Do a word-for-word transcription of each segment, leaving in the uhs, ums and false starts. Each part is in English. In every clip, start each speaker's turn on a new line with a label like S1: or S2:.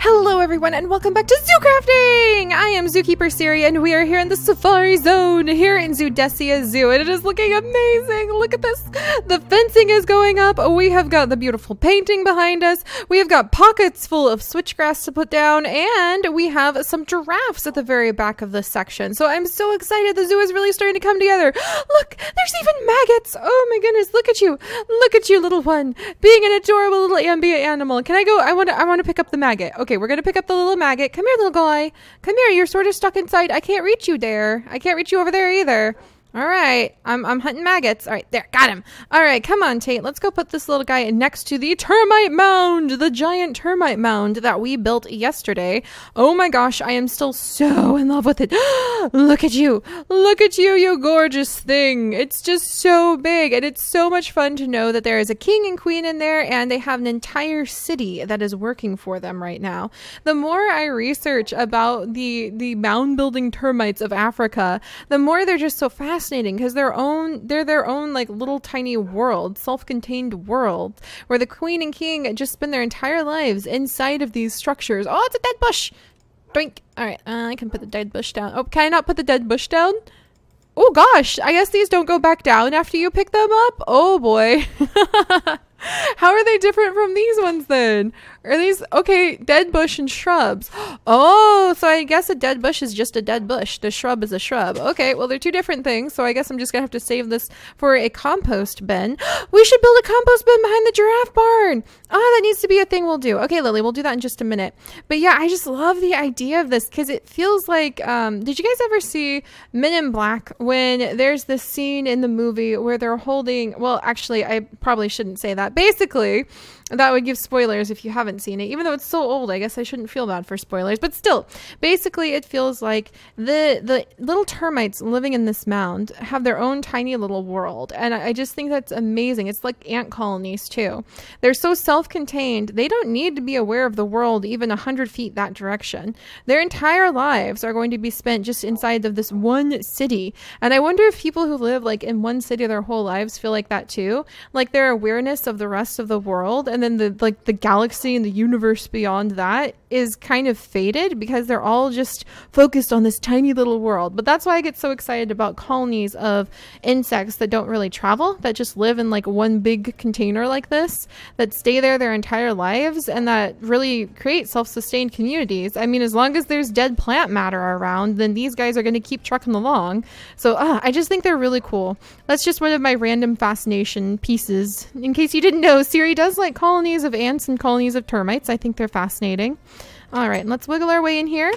S1: Hello everyone and welcome back to Zoo Crafting! I am Zookeeper Siri and we are here in the Safari Zone here in Zoodesia Zoo and it is looking amazing! Look at this! The fencing is going up, we have got the beautiful painting behind us, we have got pockets full of switchgrass to put down, and we have some giraffes at the very back of this section. So I'm so excited, the zoo is really starting to come together. Look! There's even maggots! Oh my goodness, look at you! Look at you, little one! Being an adorable little ambient animal. Can I go? I want to I want to pick up the maggot. Okay, we're gonna pick up the little maggot. Come here, little guy. Come here, you're sort of stuck inside. I can't reach you there. I can't reach you over there either. All right, I'm, I'm hunting maggots. All right, there, got him. All right, come on, Tate. Let's go put this little guy next to the termite mound, the giant termite mound that we built yesterday. Oh my gosh, I am still so in love with it. Look at you. Look at you, you gorgeous thing. It's just so big, and it's so much fun to know that there is a king and queen in there, and they have an entire city that is working for them right now. The more I research about the, the mound building termites of Africa, the more they're just so fascinating. Because their own, they're their own like little tiny world, self-contained world, where the queen and king just spend their entire lives inside of these structures. Oh, it's a dead bush! Doink! Alright, uh, I can put the dead bush down. Oh, can I not put the dead bush down? Oh gosh, I guess these don't go back down after you pick them up? Oh boy. How are they different from these ones then? Are these, okay, dead bush and shrubs. Oh, so I guess a dead bush is just a dead bush. The shrub is a shrub. Okay, well, they're two different things, so I guess I'm just gonna have to save this for a compost bin. We should build a compost bin behind the giraffe barn. Oh, that needs to be a thing we'll do. Okay, Lily, we'll do that in just a minute. But yeah, I just love the idea of this because it feels like, um, did you guys ever see Men in Black when there's this scene in the movie where they're holding, well, actually, I probably shouldn't say that. Basically, that would give spoilers if you haven't seen it. Even though it's so old, I guess I shouldn't feel bad for spoilers. But still, basically, it feels like the the little termites living in this mound have their own tiny little world. And I, I just think that's amazing. It's like ant colonies, too. They're so self-contained. They don't need to be aware of the world even one hundred feet that direction. Their entire lives are going to be spent just inside of this one city. And I wonder if people who live like in one city their whole lives feel like that, too. Like their awareness of the rest of the world and then the like the galaxy and the universe beyond that is kind of faded because they're all just focused on this tiny little world. But that's why I get so excited about colonies of insects that don't really travel, that just live in like one big container like this, that stay there their entire lives, and that really create self-sustained communities. I mean, as long as there's dead plant matter around, then these guys are going to keep trucking along. So uh, I just think they're really cool. That's just one of my random fascination pieces. In case you didn't know, Siri does like colonies of ants and colonies of termites. I think they're fascinating. All right, let's wiggle our way in here.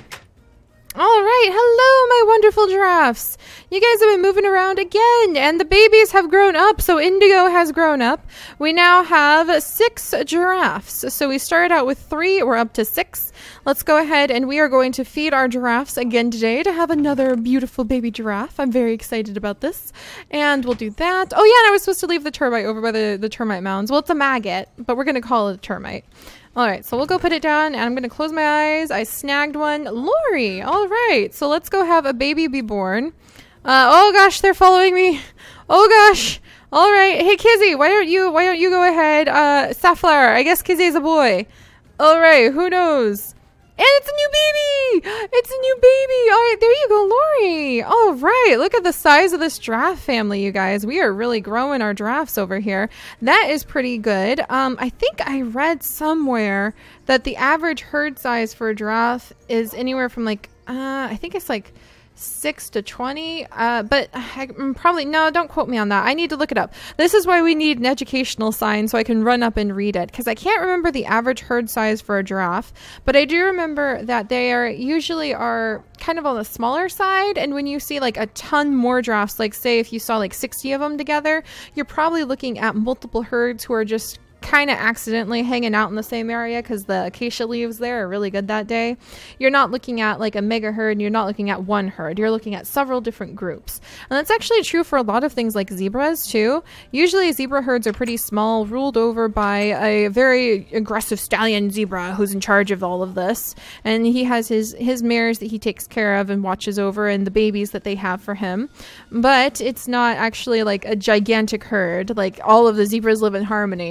S1: All right, hello, my wonderful giraffes. You guys have been moving around again, and the babies have grown up, so Indigo has grown up. We now have six giraffes. So we started out with three, we're up to six. Let's go ahead and we are going to feed our giraffes again today to have another beautiful baby giraffe. I'm very excited about this. And we'll do that. Oh yeah, and I was supposed to leave the termite over by the, the termite mounds. Well, it's a maggot, but we're gonna call it a termite. All right, so we'll go put it down, and I'm going to close my eyes. I snagged one. Lori! All right, so let's go have a baby be born. Uh, oh, gosh, they're following me. Oh, gosh. All right. Hey, Kizzy, why don't you why don't you go ahead? Uh, Safflower, I guess Kizzy's a boy. All right, who knows? And it's a new baby! It's a new baby! All right, there you go, Lori! All right, look at the size of this giraffe family, you guys. We are really growing our giraffes over here. That is pretty good. Um, I think I read somewhere that the average herd size for a giraffe is anywhere from like, uh, I think it's like six to twenty, uh, but I, probably, no, don't quote me on that. I need to look it up. This is why we need an educational sign so I can run up and read it, because I can't remember the average herd size for a giraffe, but I do remember that they are usually are kind of on the smaller side, and when you see like a ton more giraffes, like say if you saw like sixty of them together, you're probably looking at multiple herds who are just kind of accidentally hanging out in the same area because the acacia leaves there are really good that day. You're not looking at like a mega herd, and you're not looking at one herd. You're looking at several different groups. And that's actually true for a lot of things like zebras too. Usually zebra herds are pretty small, ruled over by a very aggressive stallion zebra who's in charge of all of this. And he has his, his mares that he takes care of and watches over, and the babies that they have for him. But it's not actually like a gigantic herd. Like all of the zebras live in harmony. No, zebras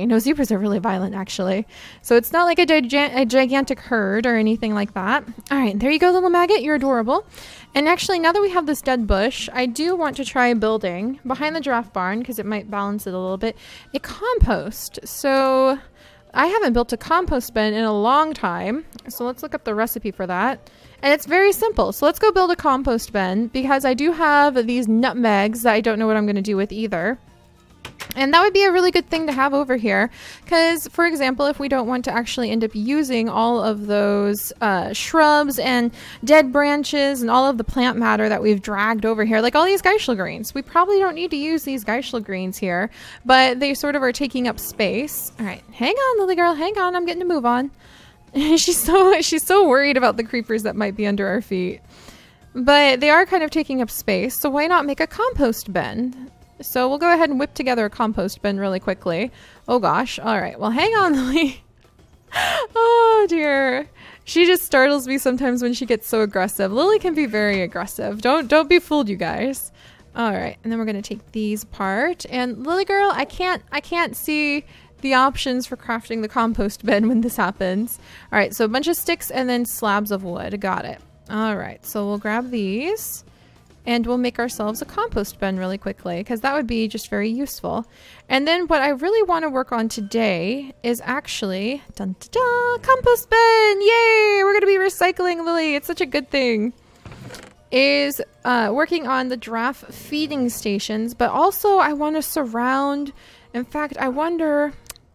S1: creepers are really violent, actually. So it's not like a, giga a gigantic herd or anything like that. All right, there you go, little maggot. You're adorable. And actually, now that we have this dead bush, I do want to try building behind the giraffe barn, because it might balance it a little bit, a compost. So I haven't built a compost bin in a long time. So let's look up the recipe for that. And it's very simple. So let's go build a compost bin, because I do have these nutmegs that I don't know what I'm going to do with either. And that would be a really good thing to have over here, because, for example, if we don't want to actually end up using all of those uh, shrubs and dead branches and all of the plant matter that we've dragged over here, like all these Geishel greens, we probably don't need to use these Geishel greens here, but they sort of are taking up space. All right, hang on, Lily girl, hang on, I'm getting to move on. she's so she's so worried about the creepers that might be under our feet, but they are kind of taking up space, so why not make a compost bin? So we'll go ahead and whip together a compost bin really quickly. Oh gosh. All right. Well, hang on, Lily. Oh dear. She just startles me sometimes when she gets so aggressive. Lily can be very aggressive. Don't don't be fooled, you guys. All right. And then we're going to take these apart. And Lily girl, I can't I can't see the options for crafting the compost bin when this happens. All right. So a bunch of sticks and then slabs of wood. Got it. All right. So we'll grab these. And we'll make ourselves a compost bin really quickly, because that would be just very useful. And then what I really want to work on today is actually, dun, dun, dun, compost bin! Yay! We're going to be recycling, Lily. It's such a good thing. Is uh, working on the giraffe feeding stations, but also I want to surround, in fact, I wonder,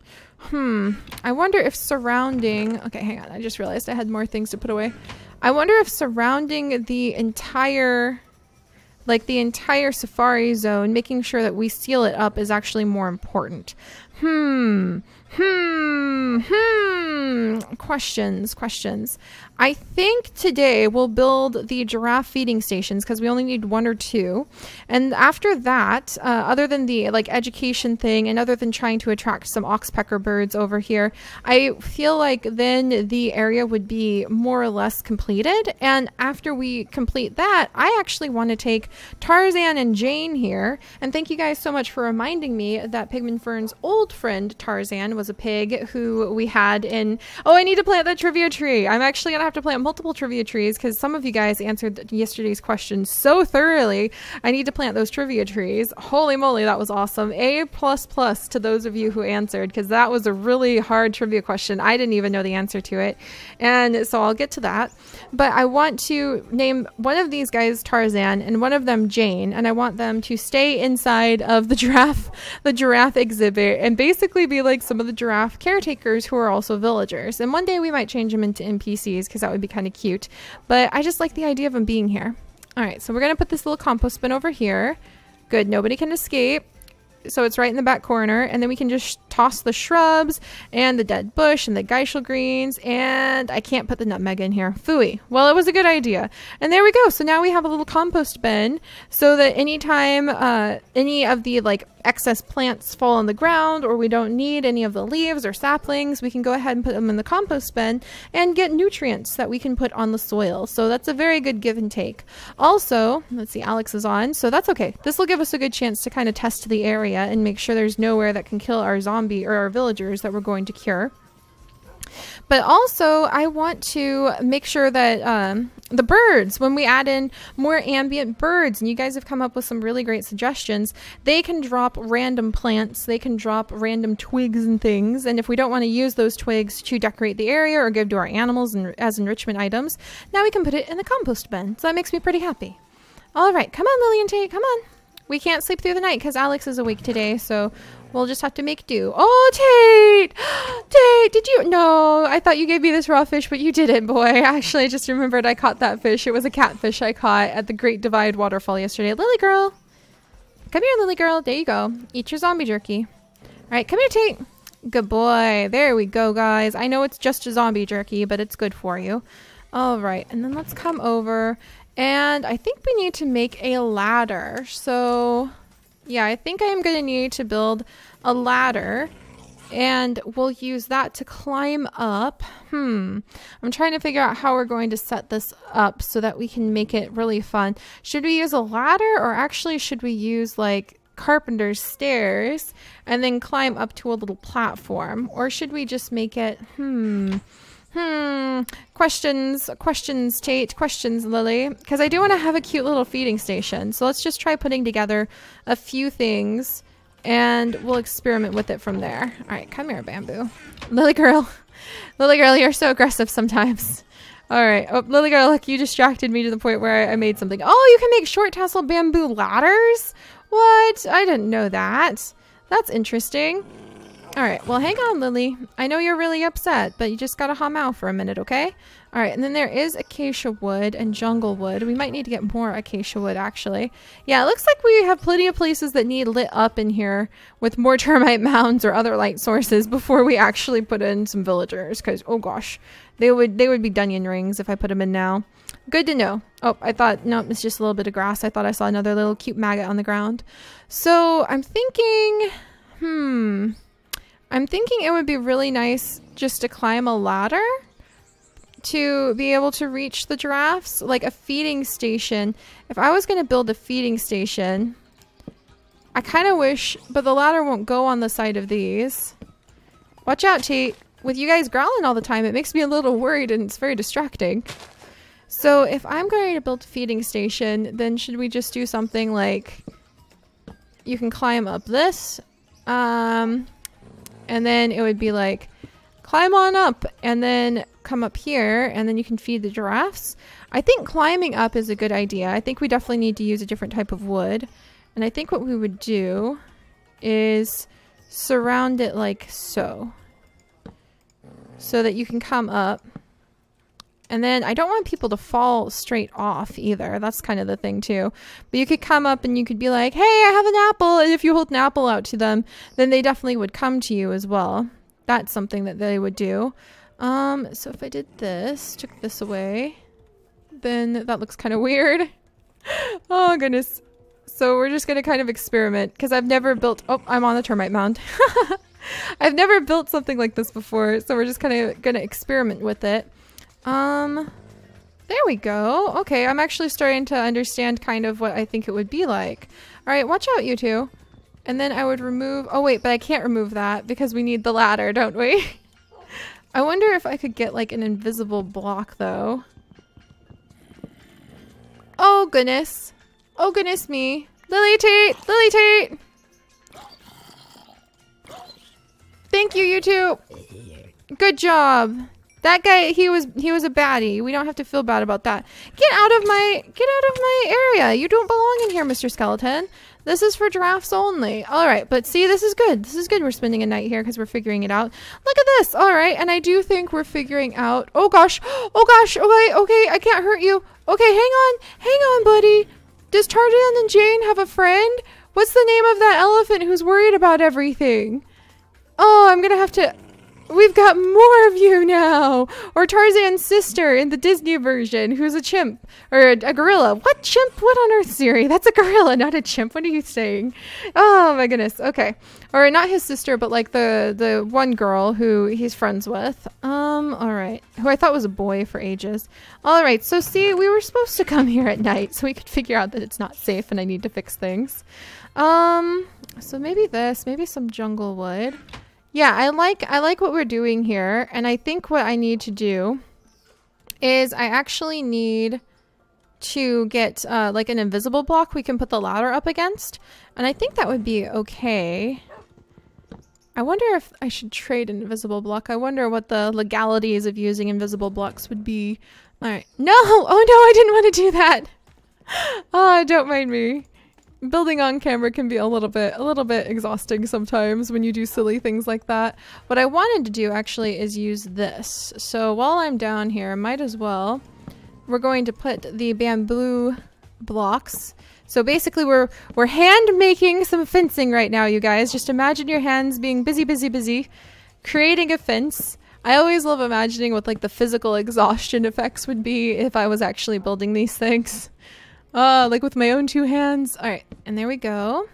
S1: hmm, I wonder if surrounding, okay, hang on, I just realized I had more things to put away. I wonder if surrounding the entire... like the entire safari zone, making sure that we seal it up is actually more important. Hmm. Hmm. Hmm. Questions. Questions. I think today we'll build the giraffe feeding stations, because we only need one or two. And after that, uh, other than the like education thing and other than trying to attract some oxpecker birds over here, I feel like then the area would be more or less completed. And after we complete that, I actually want to take Tarzan and Jane here. And thank you guys so much for reminding me that Pigman Fern's old friend Tarzan was a pig who we had in... Oh, I need to plant that trivia tree. I'm actually going to have to plant multiple trivia trees, because some of you guys answered yesterday's question so thoroughly. I need to plant those trivia trees. Holy moly, that was awesome. A plus plus to those of you who answered, because that was a really hard trivia question. I didn't even know the answer to it. And so I'll get to that. But I want to name one of these guys Tarzan and one of them Jane, and I want them to stay inside of the giraffe, the giraffe exhibit, and basically be like some of the giraffe caretakers who are also villagers. And one day we might change them into N P Cs, because that would be kind of cute. But I just like the idea of them being here. All right, so we're going to put this little compost bin over here. Good, nobody can escape. So it's right in the back corner, and then we can just toss the shrubs and the dead bush and the Geishel greens, and I can't put the nutmeg in here. Phooey. Well, it was a good idea. And there we go. So now we have a little compost bin, so that anytime uh, any of the like excess plants fall on the ground, or we don't need any of the leaves or saplings, we can go ahead and put them in the compost bin and get nutrients that we can put on the soil. So that's a very good give and take. Also, let's see, Alex is on, so that's okay. This will give us a good chance to kind of test the area and make sure there's nowhere that can kill our zombie or our villagers that we're going to cure. But also, I want to make sure that um, the birds, when we add in more ambient birds, and you guys have come up with some really great suggestions, they can drop random plants, they can drop random twigs and things, and if we don't want to use those twigs to decorate the area or give to our animals and as enrichment items, now we can put it in the compost bin. So that makes me pretty happy. All right, come on, Lily and Tate, come on. We can't sleep through the night because Alex is awake today, so we'll just have to make do. Oh, Tate! Tate, did you? No, I thought you gave me this raw fish, but you didn't, boy. Actually, I just remembered I caught that fish. It was a catfish I caught at the Great Divide Waterfall yesterday. Lily girl. Come here, Lily girl. There you go. Eat your zombie jerky. All right, come here, Tate. Good boy. There we go, guys. I know it's just a zombie jerky, but it's good for you. All right, and then let's come over. And I think we need to make a ladder. So yeah, I think I'm going to need to build a ladder, and we'll use that to climb up. Hmm. I'm trying to figure out how we're going to set this up so that we can make it really fun. Should we use a ladder, or actually should we use like carpenter's stairs and then climb up to a little platform? Or should we just make it, hmm, hmm, questions, questions, Tate, questions, Lily, because I do want to have a cute little feeding station. So let's just try putting together a few things and we'll experiment with it from there. All right, come here, Bamboo. Lily girl, Lily girl, you're so aggressive sometimes. All right. Oh, Lily girl, look, you distracted me to the point where I made something. Oh, you can make short tassel bamboo ladders? What? I didn't know that. That's interesting. All right. Well, hang on, Lily. I know you're really upset, but you just gotta hum out for a minute, okay? All right. And then there is acacia wood and jungle wood. We might need to get more acacia wood, actually. Yeah, it looks like we have plenty of places that need lit up in here with more termite mounds or other light sources before we actually put in some villagers. Because, oh gosh, they would they would be Dunyan rings if I put them in now. Good to know. Oh, I thought, no, it's just a little bit of grass. I thought I saw another little cute maggot on the ground. So I'm thinking, hmm... I'm thinking it would be really nice just to climb a ladder to be able to reach the giraffes, like a feeding station. If I was going to build a feeding station, I kind of wish, but the ladder won't go on the side of these. Watch out, Tate. With you guys growling all the time, it makes me a little worried and it's very distracting. So if I'm going to build a feeding station, then should we just do something like you can climb up this? Um... And then it would be like, climb on up and then come up here and then you can feed the giraffes. I think climbing up is a good idea. I think we definitely need to use a different type of wood. And I think what we would do is surround it like so. So that you can come up. And then I don't want people to fall straight off either. That's kind of the thing too. But you could come up and you could be like, hey, I have an apple. And if you hold an apple out to them, then they definitely would come to you as well. That's something that they would do. Um, so if I did this, took this away, then that looks kind of weird. Oh, goodness. So we're just going to kind of experiment because I've never built... Oh, I'm on the termite mound. I've never built something like this before. So we're just kind of going to experiment with it. Um, there we go. Okay, I'm actually starting to understand kind of what I think it would be like. All right, watch out, you two. And then I would remove... Oh, wait, but I can't remove that because we need the ladder, don't we? I wonder if I could get, like, an invisible block, though. Oh, goodness. Oh, goodness me. Lily Tate! Lily Tate! Thank you, you two. Good job. That guy, he was he was a baddie. We don't have to feel bad about that. Get out of my get out of my area. You don't belong in here, Mister Skeleton. This is for giraffes only. All right, but see, this is good. This is good. We're spending a night here because we're figuring it out. Look at this. All right, and I do think we're figuring out. Oh gosh. Oh gosh. Okay, okay. I can't hurt you. Okay, hang on. Hang on, buddy. Does Tarzan and Jane have a friend? What's the name of that elephant who's worried about everything? Oh, I'm gonna have to... We've got more of you now! Or Tarzan's sister in the Disney version, who's a chimp. Or a, a gorilla. What chimp? What on earth, Siri? That's a gorilla, not a chimp. What are you saying? Oh my goodness. Okay. Or not his sister, but like the, the one girl who he's friends with. Um, alright. Who I thought was a boy for ages. Alright, so see, we were supposed to come here at night so we could figure out that it's not safe and I need to fix things. Um, so maybe this, maybe some jungle wood. Yeah, I like I like what we're doing here, and I think what I need to do is I actually need to get uh, like an invisible block we can put the ladder up against, and I think that would be okay. I wonder if I should trade an invisible block. I wonder what the legalities of using invisible blocks would be. All right. No! Oh no, I didn't want to do that! Oh, don't mind me. Building on camera can be a little bit a little bit exhausting sometimes when you do silly things like that. What I wanted to do actually is use this. So while I'm down here, might as well, we're going to put the bamboo blocks. So basically we're we're hand making some fencing right now, you guys. Just imagine your hands being busy, busy, busy, creating a fence. I always love imagining what like the physical exhaustion effects would be if I was actually building these things. Uh, like with my own two hands. All right, and there we go.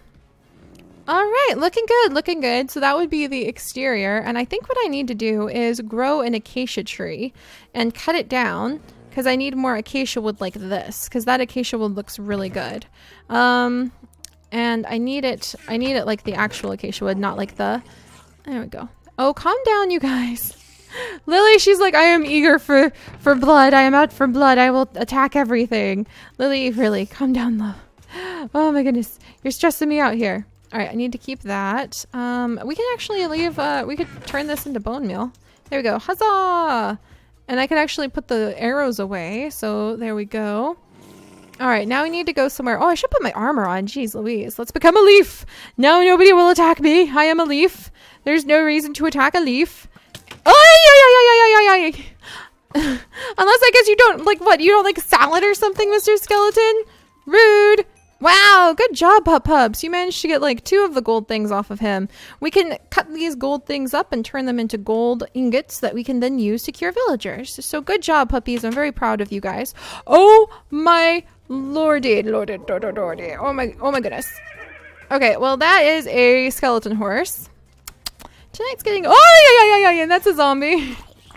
S1: All right, looking good, looking good. So that would be the exterior. And I think what I need to do is grow an acacia tree and cut it down because I need more acacia wood like this because that acacia wood looks really good. Um, And I need it, I need it like the actual acacia wood, not like the, there we go. Oh, calm down, you guys. Lily, she's like, I am eager for, for blood. I am out for blood. I will attack everything. Lily, really, calm down, love. Oh my goodness. You're stressing me out here. All right, I need to keep that. Um, we can actually leave, uh, we could turn this into bone meal. There we go. Huzzah! And I can actually put the arrows away. So there we go. All right, now we need to go somewhere. Oh, I should put my armor on. Jeez Louise. Let's become a leaf. Now nobody will attack me. I am a leaf. There's no reason to attack a leaf. Oh, yeah, yeah, yeah, yeah, yeah, yeah. Unless I guess you don't like what? You don't like salad or something, Mister Skeleton? Rude. Wow, good job, Pup Pups. You managed to get like two of the gold things off of him. We can cut these gold things up and turn them into gold ingots that we can then use to cure villagers. So good job, puppies. I'm very proud of you guys. Oh my lordy, lordy, lordy, lordy. Oh my, oh my goodness. Okay, well that is a skeleton horse. Tonight's getting, oh yeah, yeah, yeah, yeah, that's a zombie.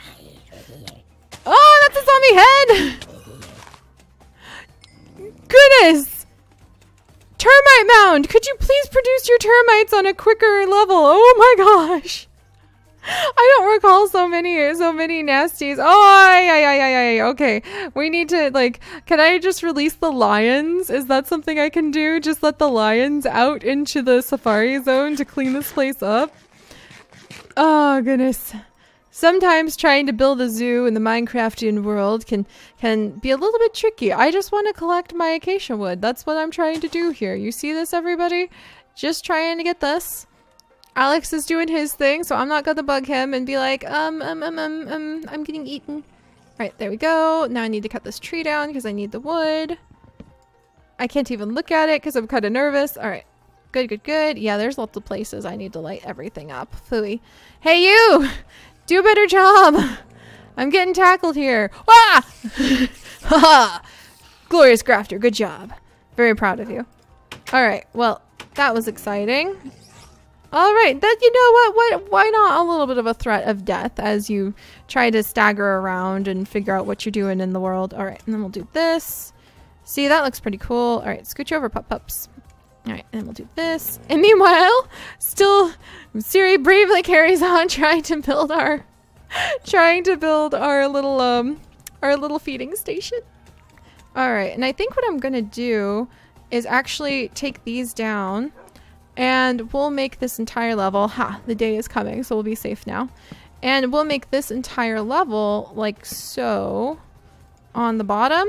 S1: Oh, that's a zombie head. Goodness. Termite mound. Could you please produce your termites on a quicker level? Oh my gosh. I don't recall so many, so many nasties. Oh, yeah, yeah, yeah, yeah. Okay, we need to like. Can I just release the lions? Is that something I can do? Just let the lions out into the safari zone to clean this place up. Oh goodness. Sometimes trying to build a zoo in the Minecraftian world can can be a little bit tricky. I just want to collect my acacia wood. That's what I'm trying to do here. You see this, everybody? Just trying to get this. Alex is doing his thing, so I'm not gonna bug him and be like, um, um, um, um, um I'm getting eaten. Right, there we go. Now I need to cut this tree down because I need the wood. I can't even look at it because I'm kind of nervous. All right. Good, good, good. Yeah, there's lots of places I need to light everything up. Phooey. Hey, you! Do a better job! I'm getting tackled here. Ah! Haha! Glorious Grafter, good job. Very proud of you. Alright, well, that was exciting. Alright, that, you know what, what, why not a little bit of a threat of death as you try to stagger around and figure out what you're doing in the world. Alright, and then we'll do this. See, that looks pretty cool. Alright, scooch over, Pup Pups. Alright, and we'll do this. And meanwhile, still, Siri bravely carries on trying to build our, trying to build our little, um, our little feeding station. Alright, and I think what I'm gonna do is actually take these down and we'll make this entire level, ha, the day is coming, so we'll be safe now. And we'll make this entire level like so on the bottom.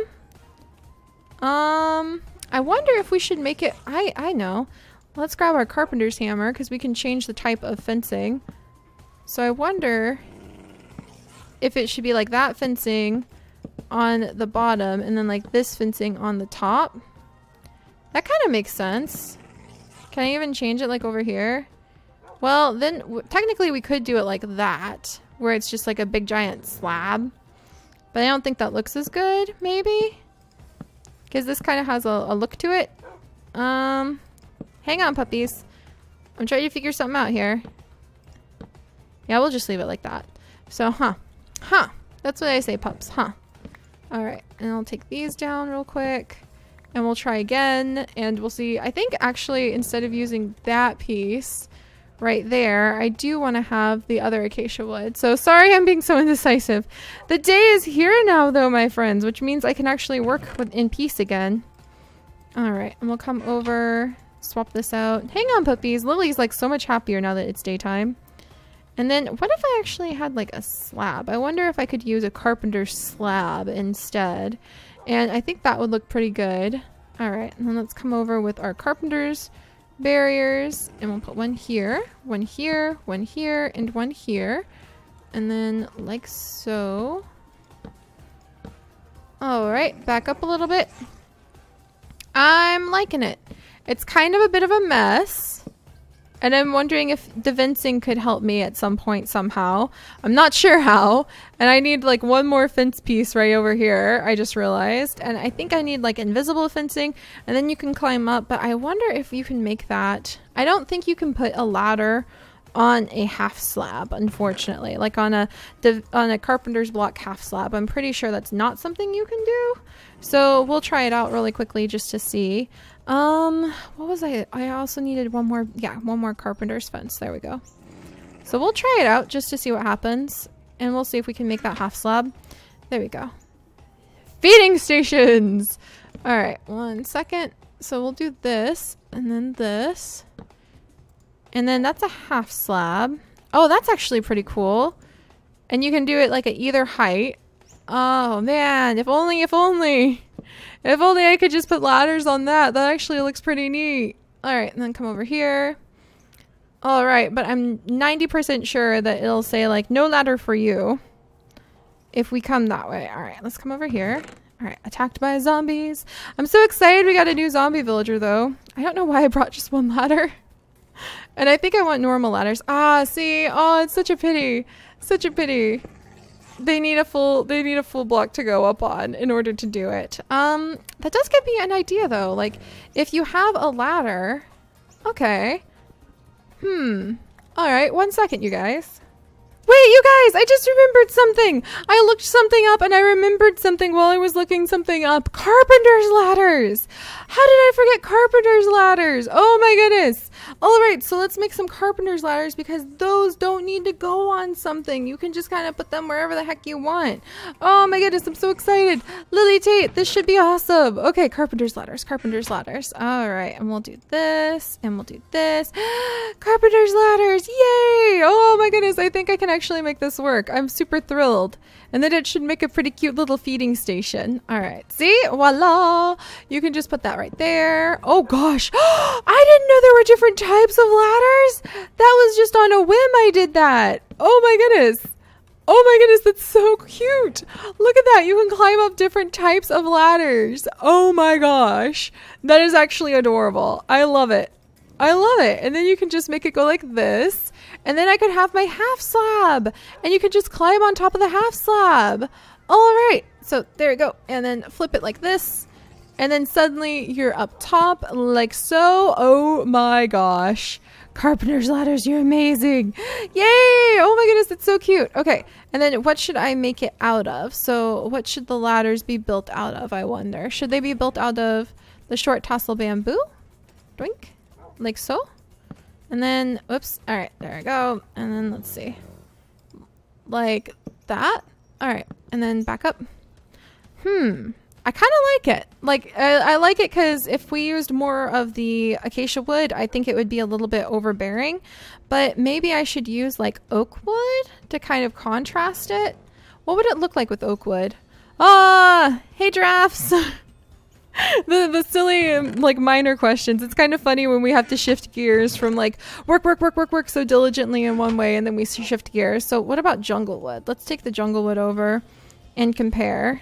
S1: Um... I wonder if we should make it, I, I know. Let's grab our carpenter's hammer because we can change the type of fencing. So I wonder if it should be like that fencing on the bottom and then like this fencing on the top. That kind of makes sense. Can I even change it like over here? Well, then w technically we could do it like that, where it's just like a big giant slab. But I don't think that looks as good, maybe? Because this kind of has a, a look to it. Um, hang on, puppies. I'm trying to figure something out here. Yeah, we'll just leave it like that. So, huh. Huh. That's what I say, pups. Huh. Alright, and I'll take these down real quick. And we'll try again. And we'll see. I think, actually, instead of using that piece right there, I do want to have the other acacia wood. So, sorry I'm being so indecisive. The day is here now, though, my friends, which means I can actually work with, in peace again. Alright, and we'll come over, swap this out. Hang on, puppies. Lily's, like, so much happier now that it's daytime. And then, what if I actually had, like, a slab? I wonder if I could use a carpenter's slab instead. And I think that would look pretty good. Alright, and then let's come over with our carpenter's barriers, and we'll put one here, one here, one here, and one here. And then, like so. Alright, back up a little bit. I'm liking it. It's kind of a bit of a mess. And I'm wondering if devincing could help me at some point somehow. I'm not sure how. And I need like one more fence piece right over here, I just realized. And I think I need like invisible fencing, and then you can climb up. But I wonder if you can make that. I don't think you can put a ladder on a half slab, unfortunately. Like on a on a carpenter's block half slab. I'm pretty sure that's not something you can do. So we'll try it out really quickly just to see. Um, what was I? I also needed one more, yeah, one more carpenter's fence. There we go. So we'll try it out just to see what happens. And we'll see if we can make that half slab. There we go. Feeding stations! Alright, one second. So we'll do this, and then this. And then that's a half slab. Oh, that's actually pretty cool. And you can do it like at either height. Oh man, if only, if only. If only I could just put ladders on that. That actually looks pretty neat. Alright, and then come over here. Alright, but I'm ninety percent sure that it'll say like, no ladder for you. If we come that way. Alright, let's come over here. Alright, attacked by zombies. I'm so excited we got a new zombie villager though. I don't know why I brought just one ladder. And I think I want normal ladders. Ah, see? Oh, it's such a pity. Such a pity. They need a full they need a full block to go up on in order to do it. Um, that does give me an idea though. Like, if you have a ladder... Okay. Hmm. Alright, one second, you guys. Wait, you guys! I just remembered something! I looked something up and I remembered something while I was looking something up. Carpenter's ladders! How did I forget carpenter's ladders? Oh my goodness! Alright, so let's make some carpenter's ladders because those don't need to go on something. You can just kind of put them wherever the heck you want. Oh my goodness, I'm so excited! Lily Tate, this should be awesome! Okay, carpenter's ladders, carpenter's ladders. Alright, and we'll do this, and we'll do this. Carpenter's ladders! Yay! Oh my goodness, I think I can actually make this work. I'm super thrilled. And then it should make a pretty cute little feeding station. Alright, see? Voila! You can just put that right there. Oh gosh! I didn't know there were different types of ladders! That was just on a whim I did that! Oh my goodness! Oh my goodness, that's so cute! Look at that! You can climb up different types of ladders! Oh my gosh! That is actually adorable. I love it. I love it. And then you can just make it go like this. And then I could have my half slab. And you can just climb on top of the half slab. Alright. So there you go. And then flip it like this. And then suddenly you're up top like so. Oh my gosh. Carpenter's ladders, you're amazing. Yay! Oh my goodness, it's so cute. Okay. And then what should I make it out of? So what should the ladders be built out of, I wonder? Should they be built out of the short tassel bamboo? Doink. Like so. And then, whoops. All right, there we go. And then let's see. Like that. All right. And then back up. Hmm. I kind of like it. Like, I, I like it because if we used more of the acacia wood, I think it would be a little bit overbearing. But maybe I should use like oak wood to kind of contrast it. What would it look like with oak wood? Ah, hey giraffes. the the silly um, like minor questions. It's kind of funny when we have to shift gears from like work work work work work so diligently in one way and then we shift gears. So what about jungle wood? Let's take the jungle wood over and compare.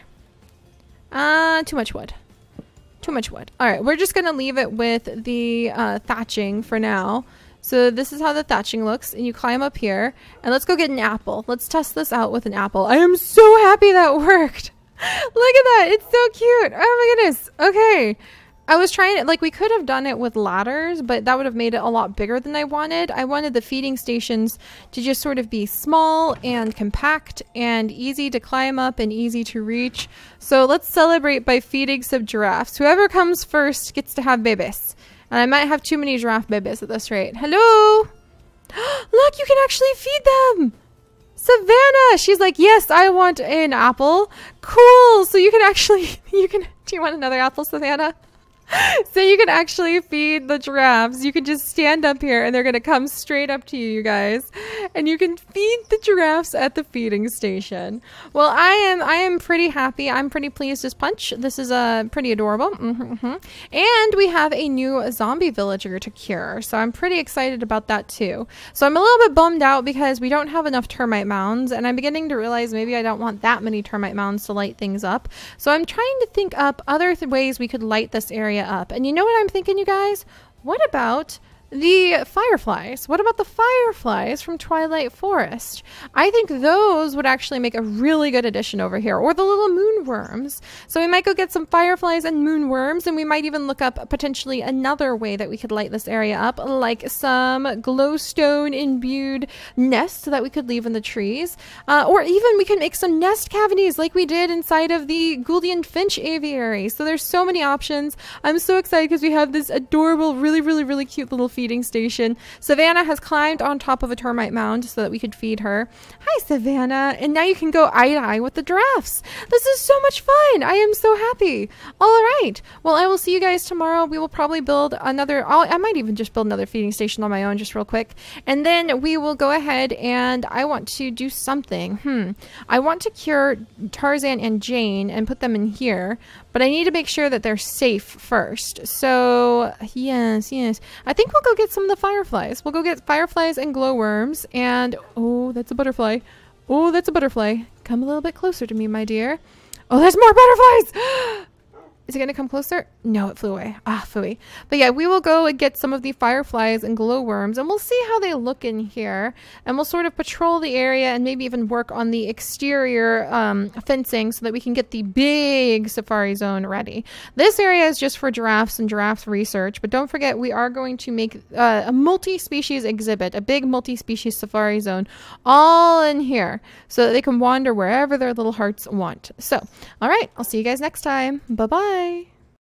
S1: Uh too much wood. Too much wood. All right, we're just gonna leave it with the uh, thatching for now. So this is how the thatching looks, and you climb up here and let's go get an apple. Let's test this out with an apple. I am so happy that worked. Look at that. It's so cute. Oh my goodness. Okay. I was trying it, like we could have done it with ladders, but that would have made it a lot bigger than I wanted. I wanted the feeding stations to just sort of be small and compact and easy to climb up and easy to reach. So let's celebrate by feeding some giraffes. Whoever comes first gets to have babies. And I might have too many giraffe babies at this rate. Hello? Look, you can actually feed them. Savannah, she's like, yes, I want an apple. Cool. So you can actually, you can, do you want another apple, Savannah? So you can actually feed the giraffes. You can just stand up here and they're going to come straight up to you, you guys. And you can feed the giraffes at the feeding station. Well, I am I am pretty happy. I'm pretty pleased as punch. This is uh, pretty adorable. Mm-hmm, mm-hmm. And we have a new zombie villager to cure. So I'm pretty excited about that too. So I'm a little bit bummed out because we don't have enough termite mounds. And I'm beginning to realize maybe I don't want that many termite mounds to light things up. So I'm trying to think up other th ways we could light this area up. And you know what I'm thinking, you guys? What about the fireflies. What about the fireflies from Twilight Forest? I think those would actually make a really good addition over here, or the little moonworms. So we might go get some fireflies and moonworms, and we might even look up potentially another way that we could light this area up, like some glowstone imbued nests that we could leave in the trees, uh, or even we can make some nest cavities like we did inside of the Gouldian Finch aviary. So there's so many options. I'm so excited because we have this adorable, really, really, really cute little feeding station. Savannah has climbed on top of a termite mound so that we could feed her. Hi, Savannah. And now you can go eye to eye with the giraffes. This is so much fun. I am so happy. All right. Well, I will see you guys tomorrow. We will probably build another, I'll, I might even just build another feeding station on my own just real quick. And then we will go ahead and I want to do something. Hmm. I want to cure Tarzan and Jane and put them in here, but I need to make sure that they're safe first. So yes, yes. I think we'll go get some of the fireflies. We'll go get fireflies and glowworms. And oh, that's a butterfly. Oh, that's a butterfly. Come a little bit closer to me, my dear. Oh, there's more butterflies. Is it going to come closer? No, it flew away. Ah, phooey. But yeah, we will go and get some of the fireflies and glowworms, and we'll see how they look in here. And we'll sort of patrol the area and maybe even work on the exterior um, fencing so that we can get the big safari zone ready. This area is just for giraffes and giraffe research, but don't forget we are going to make uh, a multi-species exhibit, a big multi-species safari zone all in here so that they can wander wherever their little hearts want. So, all right, I'll see you guys next time. Bye-bye. Bye.